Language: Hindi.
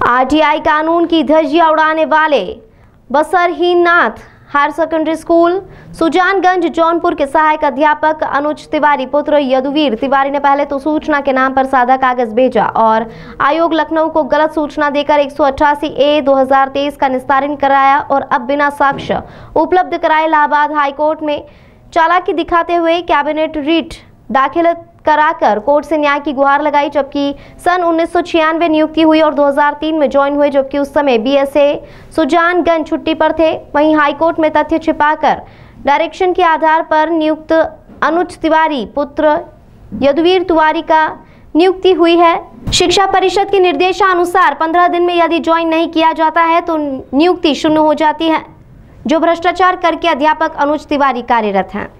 आरटीआई कानून की धज्जियां उड़ाने वाले Basrahinath higher secondary school Sujanganj Jaunpur के सहायक अध्यापक अनुज तिवारी पुत्र यदुवीर तिवारी ने पहले तो सूचना के नाम पर सादा कागज भेजा और आयोग लखनऊ को गलत सूचना देकर 188A/2023 का निस्तारण कराया और अब बिना साक्ष्य उपलब्ध कराए इलाहाबाद हाईकोर्ट में चालाकी दिखाते हुए कैबिनेट रिट दाखिल कराकर कोर्ट से न्याय की गुहार लगाई। जबकि सन 1996 नियुक्ति हुई और 2003 में ज्वाइन हुए, जबकि उस समय बीएसए सुजानगंज छुट्टी पर थे। वहीं हाईकोर्ट में तथ्य छिपाकर डायरेक्शन के आधार पर नियुक्त अनुज तिवारी पुत्र यदुवीर तिवारी का नियुक्ति हुई है। शिक्षा परिषद के निर्देशानुसार 15 दिन में यदि ज्वाइन नहीं किया जाता है तो नियुक्ति शून्य हो जाती है, जो भ्रष्टाचार करके अध्यापक अनुज तिवारी कार्यरत हैं।